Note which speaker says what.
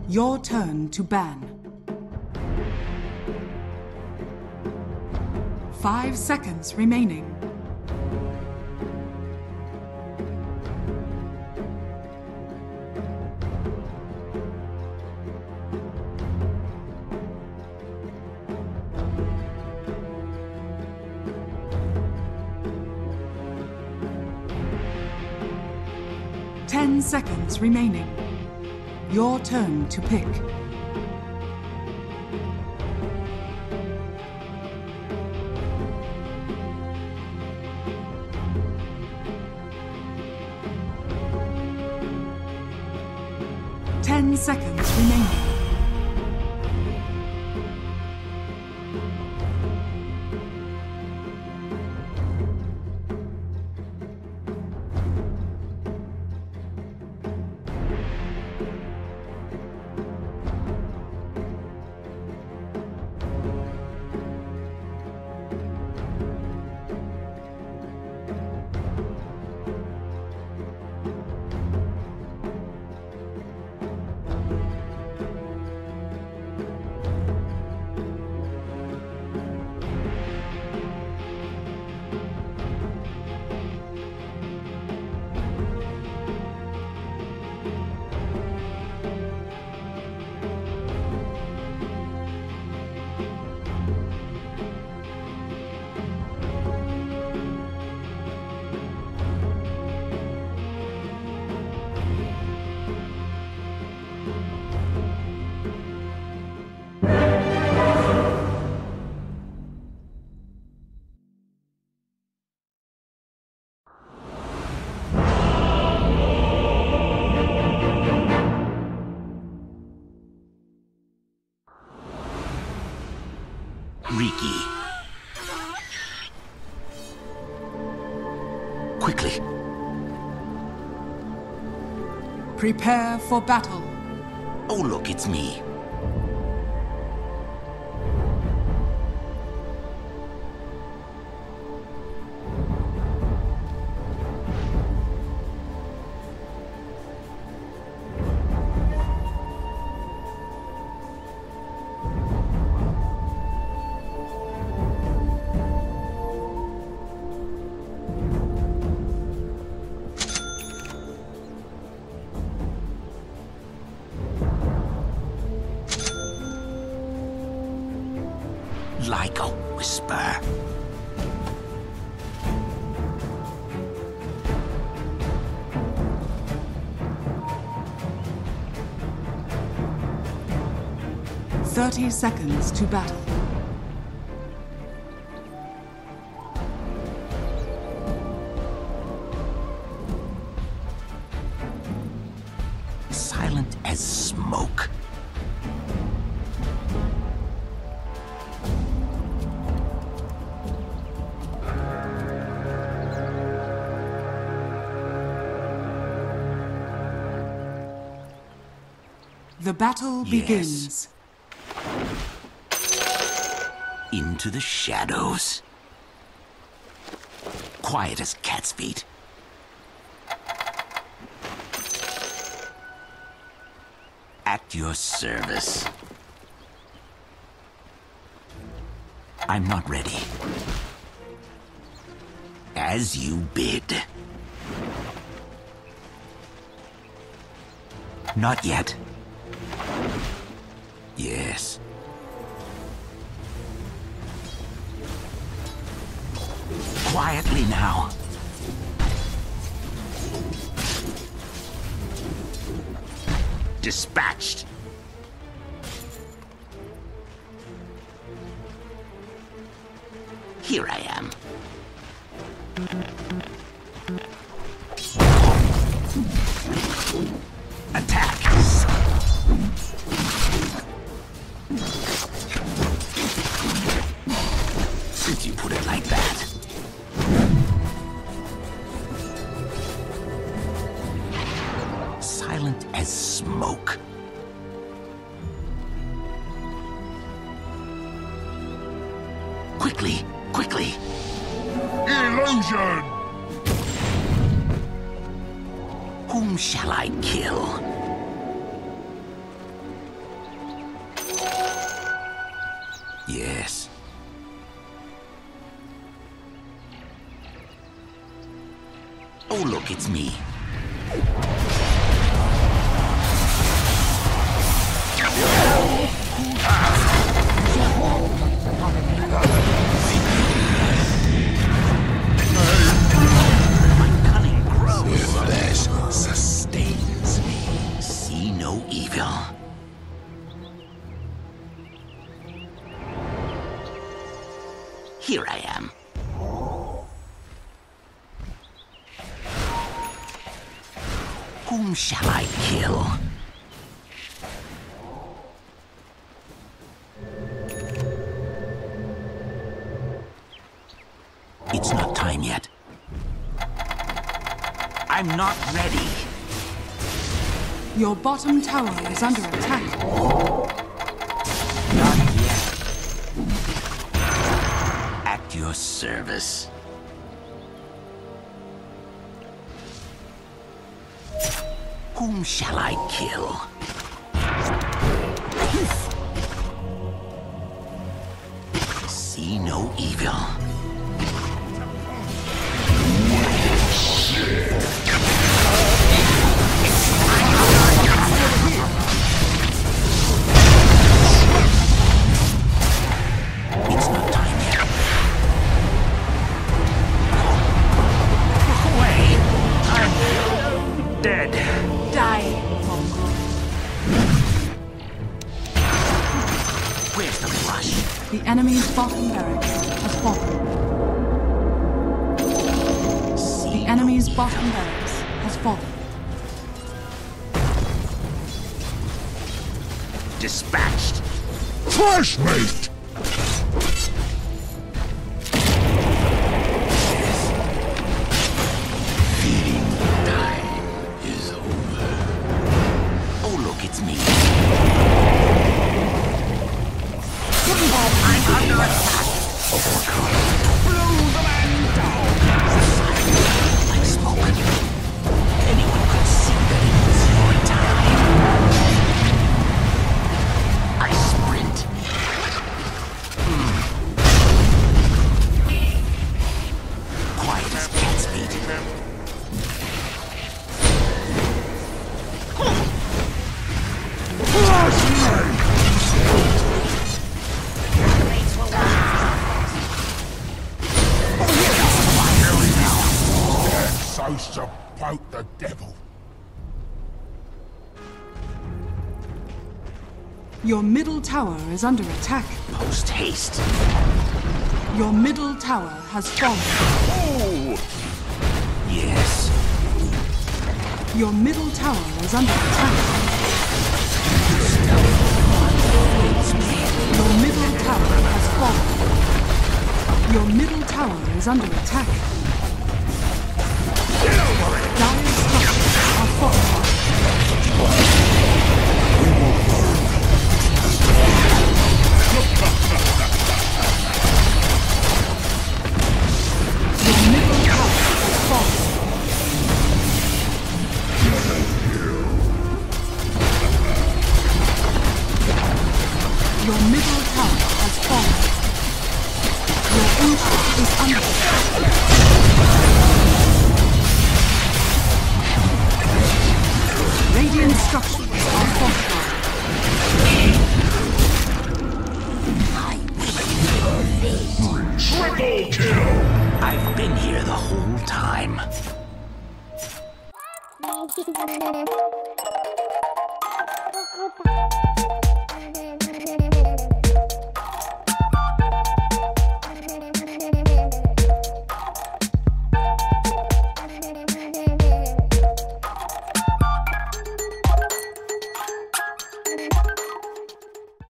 Speaker 1: Your turn to ban. 5 seconds remaining. Ten seconds remaining. Your turn to pick. Ten seconds remaining.
Speaker 2: Quickly.
Speaker 1: Prepare for battle.
Speaker 2: Oh, look, it's me. Like a whisper.
Speaker 1: "30 seconds to battle.
Speaker 2: Silent as smoke.
Speaker 1: The battle begins.
Speaker 2: Into the shadows. Quiet as cat's feet. At your service. I'm not ready. As you bid. Not yet. Yes. Quietly now. Dispatched. Here I am. Attack! Since you put it like that. Silent as smoke. Quickly, quickly.
Speaker 3: Illusion!
Speaker 2: Whom shall I kill? Yes. Oh, look, it's me. My cunning grows.
Speaker 3: Flesh sustains me.
Speaker 2: See no evil. Here I am. Whom shall I kill? It's not time yet. I'm not ready.
Speaker 1: Your bottom tower is under attack.
Speaker 2: Not yet. At your service. Whom shall I kill? See no evil. It's not time yet. Look away! I'm dead.
Speaker 1: Die.
Speaker 2: Where's the rush?
Speaker 1: The enemy's bottom barracks has fallen. The enemy's bottom barracks has fallen.
Speaker 2: Dispatched.
Speaker 3: Fresh meat!
Speaker 2: Feeding time is over. Oh, look, it's me. I'm under attack. Blow the man down. Like smoke. Anyone could see that it was your time. I sprint. Quiet as cat's feet.
Speaker 3: So support the devil.
Speaker 1: Your middle tower is under attack.
Speaker 2: Post haste.
Speaker 1: Your middle tower has fallen.
Speaker 2: Oh! Yes.
Speaker 1: Your middle tower is under attack. Your middle tower has fallen. Your middle tower is under attack. Dire structures are fortified. Your middle tower has fallen. Your middle tower has fallen. Your ancient is under attack. Radiant structures are fortified.
Speaker 3: Triple kill!
Speaker 2: I've been here the whole time.
Speaker 4: Bye.